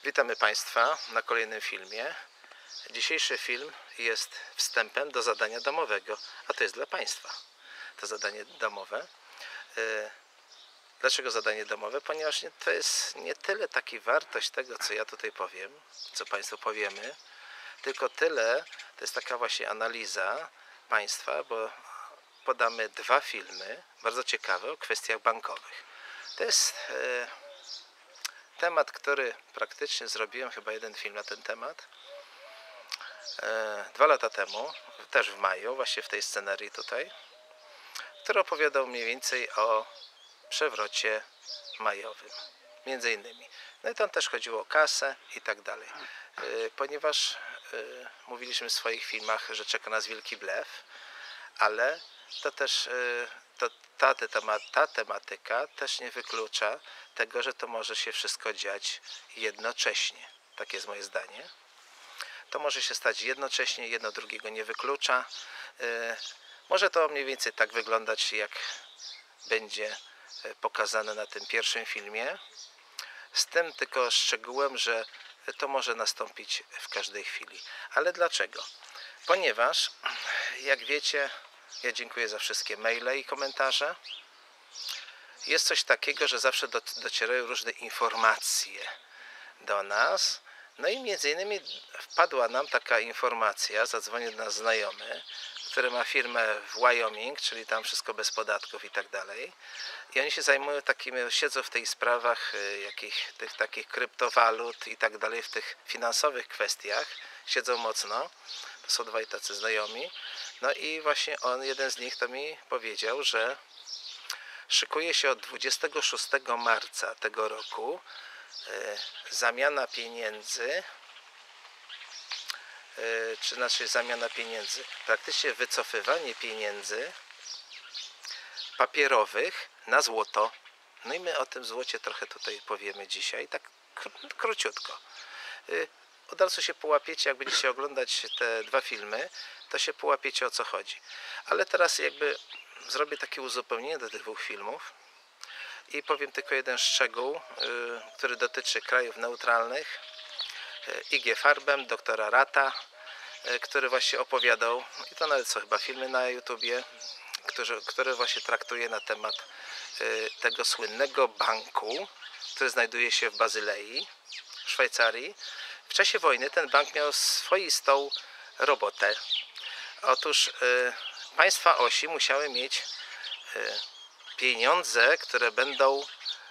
Witamy Państwa na kolejnym filmie. Dzisiejszy film jest wstępem do zadania domowego, a to jest dla Państwa to zadanie domowe. Dlaczego zadanie domowe? Ponieważ to jest nie tyle taki wartość tego, co ja tutaj powiem, co Państwu powiemy, tylko tyle, to jest taka właśnie analiza Państwa, bo podamy dwa filmy, bardzo ciekawe, o kwestiach bankowych. To jest temat, który praktycznie zrobiłem chyba jeden film na ten temat 2 lata temu, też w maju, właśnie w tej scenarii tutaj, który opowiadał mniej więcej o przewrocie majowym, między innymi. No i tam też chodziło o kasę i tak dalej. Ponieważ mówiliśmy w swoich filmach, że czeka nas wielki blef, ale to też ta tematyka też nie wyklucza tego, że to może się wszystko dziać jednocześnie. Tak jest moje zdanie. To może się stać jednocześnie, jedno drugiego nie wyklucza. Może to mniej więcej tak wyglądać, jak będzie pokazane na tym pierwszym filmie. Z tym tylko szczegółem, że to może nastąpić w każdej chwili. Ale dlaczego? Ponieważ, jak wiecie, ja dziękuję za wszystkie maile i komentarze. Jest coś takiego, że zawsze docierają różne informacje do nas. No i między innymi wpadła nam taka informacja, zadzwonił do nas znajomy, który ma firmę w Wyoming, czyli tam wszystko bez podatków i tak dalej. I oni się zajmują siedzą w tych sprawach tych takich kryptowalut i tak dalej, w tych finansowych kwestiach. Siedzą mocno. To są dwaj tacy znajomi. No i właśnie jeden z nich to mi powiedział, że szykuje się od 26 marca tego roku zamiana pieniędzy, praktycznie wycofywanie pieniędzy papierowych na złoto. No i my o tym złocie trochę tutaj powiemy dzisiaj, tak króciutko. Od razu się połapiecie, jak będziecie oglądać te dwa filmy, to się połapiecie, o co chodzi. Ale teraz jakby zrobię takie uzupełnienie do tych dwóch filmów i powiem tylko jeden szczegół, który dotyczy krajów neutralnych. IG Farben, doktora Rata, który właśnie opowiadał, i to nawet są chyba filmy na YouTubie, który właśnie traktuje na temat tego słynnego banku, który znajduje się w Bazylei, w Szwajcarii. W czasie wojny ten bank miał swoistą robotę. Otóż państwa osi musiały mieć pieniądze, które będą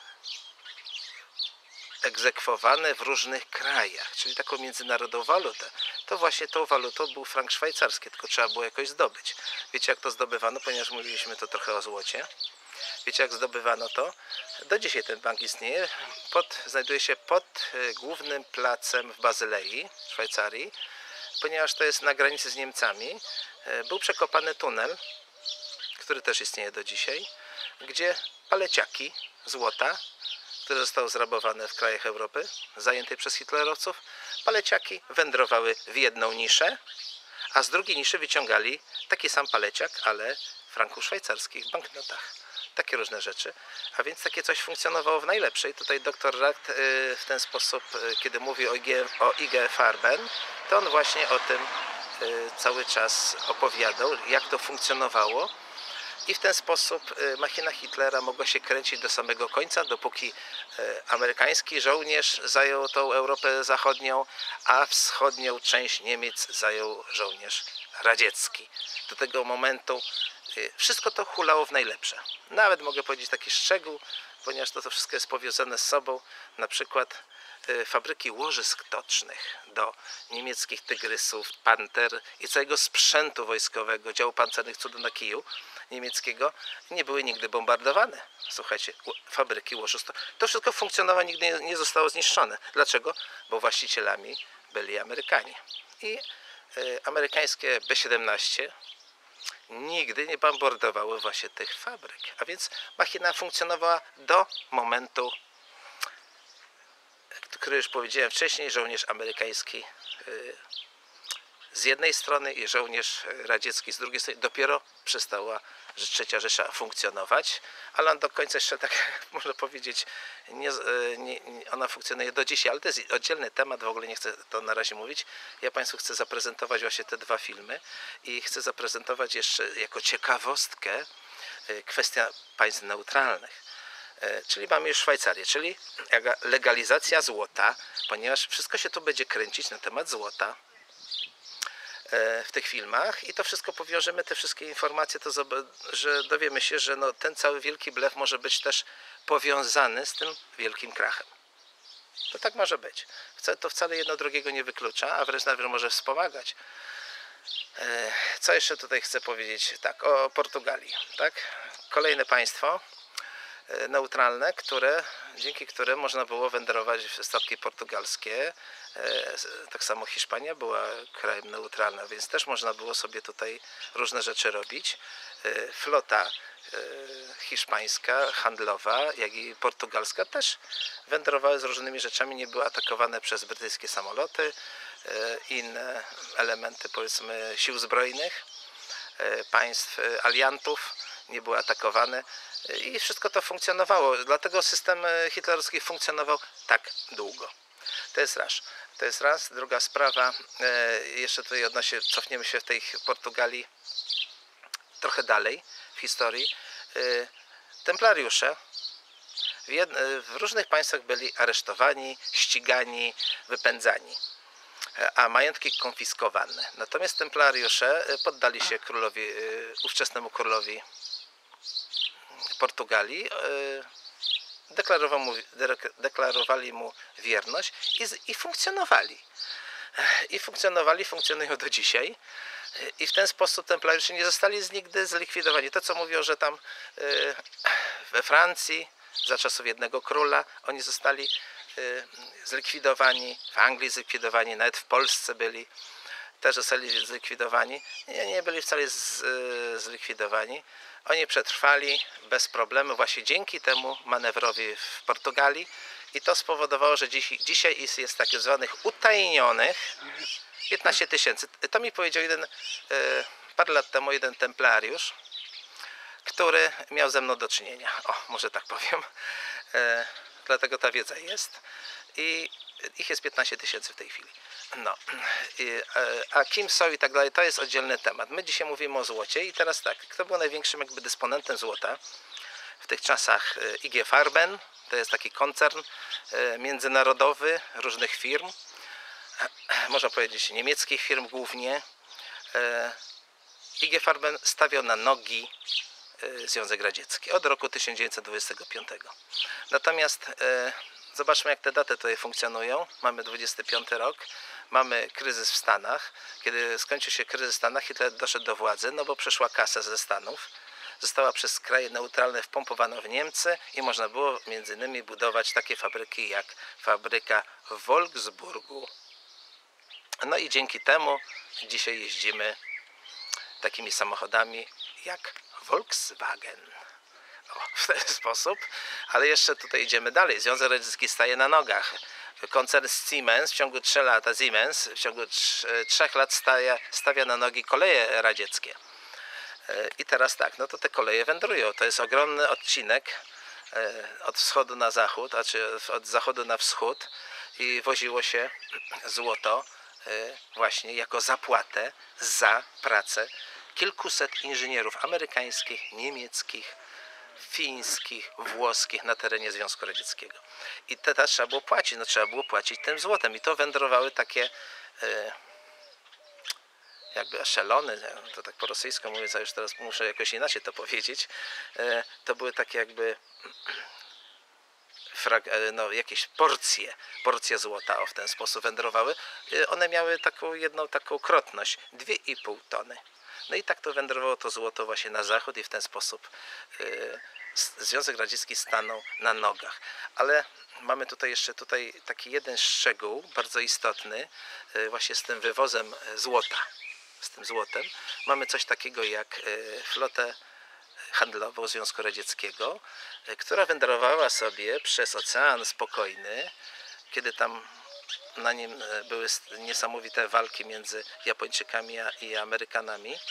egzekwowane w różnych krajach, czyli taką międzynarodową walutę. To właśnie tą walutą był frank szwajcarski, tylko trzeba było jakoś zdobyć. Wiecie, jak to zdobywano, ponieważ mówiliśmy to trochę o złocie. Wiecie, jak zdobywano to? Do dzisiaj ten bank istnieje. Znajduje się pod głównym placem w Bazylei, w Szwajcarii, ponieważ to jest na granicy z Niemcami. Był przekopany tunel, który też istnieje do dzisiaj, gdzie paleciaki złota, które zostały zrabowane w krajach Europy, zajętej przez hitlerowców, paleciaki wędrowały w jedną niszę, a z drugiej niszy wyciągali taki sam paleciak, ale w franków szwajcarskich, w banknotach. Takie różne rzeczy. A więc takie coś funkcjonowało w najlepszej. Tutaj dr Rat w ten sposób, kiedy mówi o IG Farben, to on właśnie o tym cały czas opowiadał, jak to funkcjonowało. I w ten sposób machina Hitlera mogła się kręcić do samego końca, dopóki amerykański żołnierz zajął tą Europę Zachodnią, a wschodnią część Niemiec zajął żołnierz radziecki. Do tego momentu wszystko to hulało w najlepsze. Nawet mogę powiedzieć taki szczegół, ponieważ to wszystko jest powiązane z sobą. Na przykład fabryki łożysk tocznych do niemieckich tygrysów, panter i całego sprzętu wojskowego, działu pancernych cudu na kiju niemieckiego nie były nigdy bombardowane. Słuchajcie, fabryki łożysk. To wszystko funkcjonowało, nigdy nie zostało zniszczone. Dlaczego? Bo właścicielami byli Amerykanie. I amerykańskie B-17 nigdy nie bombardowały właśnie tych fabryk. A więc machina funkcjonowała do momentu, który już powiedziałem wcześniej, żołnierz amerykański z jednej strony i żołnierz radziecki z drugiej strony dopiero przestała że trzecia Rzesza funkcjonować, ale on do końca jeszcze tak można powiedzieć, ona funkcjonuje do dzisiaj, ale to jest oddzielny temat, w ogóle nie chcę to na razie mówić. Ja Państwu chcę zaprezentować właśnie te dwa filmy i chcę zaprezentować jeszcze jako ciekawostkę kwestia państw neutralnych. Czyli mamy już Szwajcarię, czyli legalizacja złota, ponieważ wszystko się tu będzie kręcić na temat złota w tych filmach i to wszystko powiążemy, te wszystkie informacje, to że dowiemy się, że no, ten cały wielki blef może być też powiązany z tym wielkim krachem. To tak może być. To wcale jedno drugiego nie wyklucza, a wręcz nawet może wspomagać. Co jeszcze tutaj chcę powiedzieć? Tak, o Portugalii. Tak? Kolejne państwo neutralne, dzięki którym można było wędrować w statki portugalskie. Tak samo Hiszpania była krajem neutralnym, więc też można było sobie tutaj różne rzeczy robić. Flota hiszpańska, handlowa, jak i portugalska też wędrowały z różnymi rzeczami, nie były atakowane przez brytyjskie samoloty, inne elementy, powiedzmy, sił zbrojnych państw aliantów nie były atakowane i wszystko to funkcjonowało. Dlatego system hitlerowski funkcjonował tak długo. To jest raz. Druga sprawa, jeszcze tutaj cofniemy się w tej Portugalii trochę dalej w historii. Templariusze w różnych państwach byli aresztowani, ścigani, wypędzani, a majątki konfiskowane. Natomiast templariusze poddali się ówczesnemu królowi Portugalii, deklarowali mu wierność i funkcjonowali. Funkcjonują do dzisiaj. I w ten sposób templariusze nie zostali nigdy zlikwidowani. To, co mówią, że tam we Francji za czasów jednego króla oni zostali zlikwidowani, w Anglii zlikwidowani, nawet w Polsce byli, też zostali zlikwidowani. Nie byli wcale zlikwidowani. Oni przetrwali bez problemu właśnie dzięki temu manewrowi w Portugalii i to spowodowało, że dzisiaj jest tak zwanych utajnionych 15 tysięcy. To mi powiedział parę lat temu jeden templariusz, który miał ze mną do czynienia. O, może tak powiem. Dlatego ta wiedza jest. I ich jest 15 tysięcy w tej chwili. No. A kim są i tak dalej, to jest oddzielny temat. My dzisiaj mówimy o złocie i teraz tak, kto był największym jakby dysponentem złota w tych czasach? IG Farben, to jest taki koncern międzynarodowy różnych firm, można powiedzieć niemieckich firm głównie. IG Farben stawiał na nogi Związek Radziecki od roku 1925. Natomiast zobaczmy, jak te daty tutaj funkcjonują. Mamy 25 rok, mamy kryzys w Stanach. Kiedy skończył się kryzys w Stanach, Hitler doszedł do władzy, no bo przyszła kasa ze Stanów. Została przez kraje neutralne wpompowana w Niemcy i można było między innymi budować takie fabryki jak fabryka w Wolfsburgu. No i dzięki temu dzisiaj jeździmy takimi samochodami jak Volkswagen. O, w ten sposób. Ale jeszcze tutaj idziemy dalej. Związek Radziecki staje na nogach. Koncern Siemens w ciągu 3 lat, w ciągu 3 lat stawia na nogi koleje radzieckie. I teraz tak, no to te koleje wędrują. To jest ogromny odcinek od wschodu na zachód, znaczy od zachodu na wschód i woziło się złoto właśnie jako zapłatę za pracę kilkuset inżynierów amerykańskich, niemieckich, fińskich, włoskich na terenie Związku Radzieckiego. I też trzeba było płacić, trzeba było płacić tym złotem. I to wędrowały takie jakby eszelony, to tak po rosyjsku mówiąc, a już teraz muszę jakoś inaczej to powiedzieć. To były takie jakby jakieś porcje złota w ten sposób wędrowały. One miały jedną taką krotność, 2,5 tony. No i tak to wędrowało to złoto właśnie na zachód i w ten sposób Związek Radziecki stanął na nogach. Ale mamy jeszcze taki jeden szczegół bardzo istotny właśnie z tym wywozem złota. Z tym złotem mamy coś takiego jak flotę handlową Związku Radzieckiego, która wędrowała sobie przez Ocean Spokojny, kiedy tam na nim były niesamowite walki między Japończykami i Amerykanami.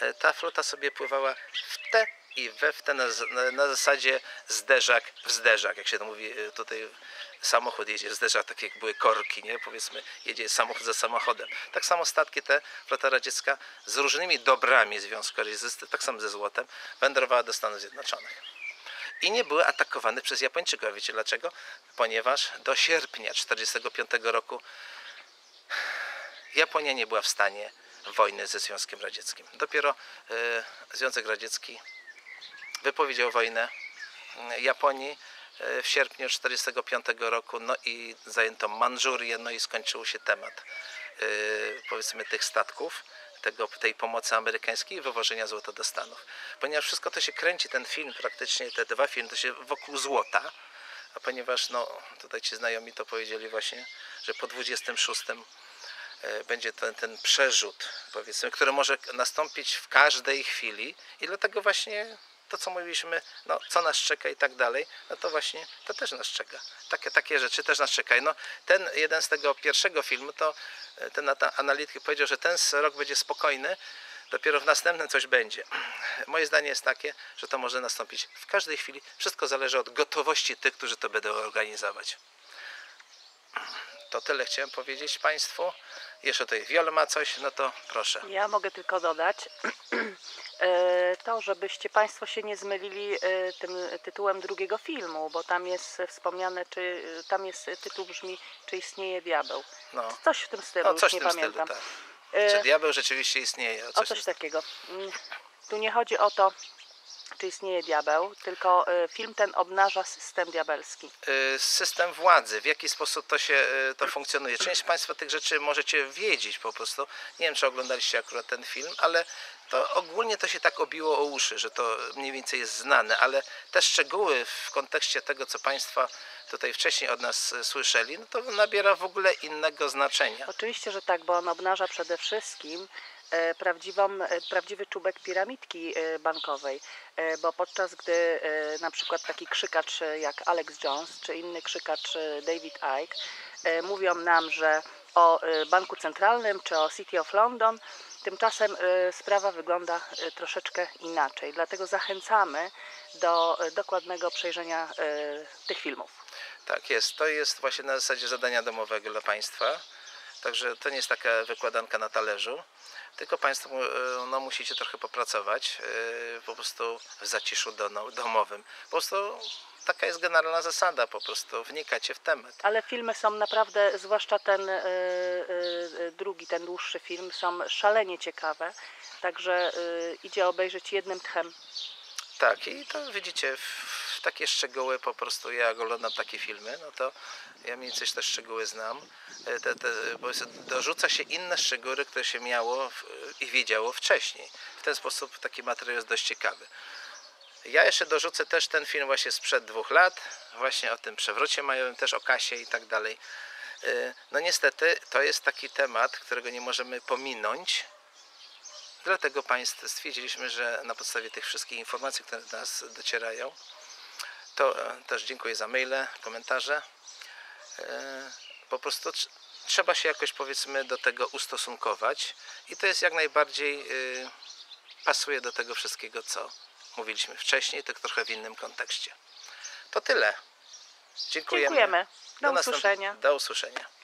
ta flota sobie pływała w te i w te na zasadzie zderzak w zderzak, jak się to mówi tutaj. Samochód jedzie w zderzak, tak jak były korki, nie? Powiedzmy, jedzie samochód za samochodem. Tak samo statki te, flota radziecka z różnymi dobrami Związku Radzieckiego, tak samo ze złotem, wędrowała do Stanów Zjednoczonych. I nie były atakowane przez Japończyków. Wiecie dlaczego? Ponieważ do sierpnia 1945 roku Japonia nie była w stanie wojny ze Związkiem Radzieckim. Dopiero Związek Radziecki wypowiedział wojnę Japonii w sierpniu 1945 roku, no i zajęto Mandżurię, no i skończył się temat powiedzmy tych statków, tej pomocy amerykańskiej i wywożenia złota do Stanów. Ponieważ wszystko to się kręci, ten film praktycznie, te dwa filmy, to się wokół złota, a ponieważ no tutaj ci znajomi to powiedzieli właśnie, że po 26 będzie ten przerzut, powiedzmy, który może nastąpić w każdej chwili i dlatego właśnie to, co mówiliśmy, no co nas czeka i tak dalej, no to właśnie to też nas czeka. Takie rzeczy też nas czekają. No, ten jeden z tego pierwszego filmu, to ten analityk powiedział, że ten rok będzie spokojny, dopiero w następnym coś będzie. Moje zdanie jest takie, że to może nastąpić w każdej chwili. Wszystko zależy od gotowości tych, którzy to będą organizować. To tyle chciałem powiedzieć Państwu. Jeszcze tutaj Wiola ma coś, no to proszę. Ja mogę tylko dodać to, żebyście Państwo się nie zmylili tym tytułem drugiego filmu, bo tam jest wspomniane, tam jest tytuł brzmi, czy istnieje diabeł. No. Coś w tym stylu, No, coś już w nie tym pamiętam. stylu, tak. Czy diabeł rzeczywiście istnieje? O coś takiego. Tu nie chodzi o to, czy istnieje diabeł, tylko film ten obnaża system diabelski. System władzy, w jaki sposób to funkcjonuje. Część z Państwa tych rzeczy możecie wiedzieć po prostu. Nie wiem, czy oglądaliście akurat ten film, ale to ogólnie to się tak obiło o uszy, że to mniej więcej jest znane, ale te szczegóły w kontekście tego, co Państwo tutaj wcześniej od nas słyszeli, no to nabiera w ogóle innego znaczenia. Oczywiście, że tak, bo on obnaża przede wszystkim prawdziwy czubek piramidki bankowej, bo podczas gdy na przykład taki krzykacz jak Alex Jones czy inny krzykacz David Icke mówią nam, że o Banku Centralnym czy o City of London, tymczasem sprawa wygląda troszeczkę inaczej. Dlatego zachęcamy do dokładnego przejrzenia tych filmów. Tak jest, to jest właśnie na zasadzie zadania domowego dla Państwa. Także to nie jest taka wykładanka na talerzu, tylko Państwo no, musicie trochę popracować po prostu w zaciszu domowym. Po prostu taka jest generalna zasada, po prostu wnikacie w temat. Ale filmy są naprawdę, zwłaszcza ten drugi, ten dłuższy film, są szalenie ciekawe, także idzie obejrzeć jednym tchem. Tak, i to widzicie, w takie szczegóły po prostu, jak oglądam takie filmy, no to ja mniej więcej te szczegóły znam. Bo dorzuca się inne szczegóły, które się miało i wiedziało wcześniej. W ten sposób taki materiał jest dość ciekawy. Ja jeszcze dorzucę też ten film właśnie sprzed 2 lat, właśnie o tym przewrocie majowym, też o kasie i tak dalej. No niestety to jest taki temat, którego nie możemy pominąć. Dlatego Państwu stwierdziliśmy, że na podstawie tych wszystkich informacji, które do nas docierają, to też dziękuję za maile, komentarze. Po prostu trzeba się jakoś, powiedzmy, do tego ustosunkować i to jest jak najbardziej pasuje do tego wszystkiego, co mówiliśmy wcześniej, tylko trochę w innym kontekście. To tyle. Dziękujemy. Dziękujemy. Do usłyszenia. Do usłyszenia.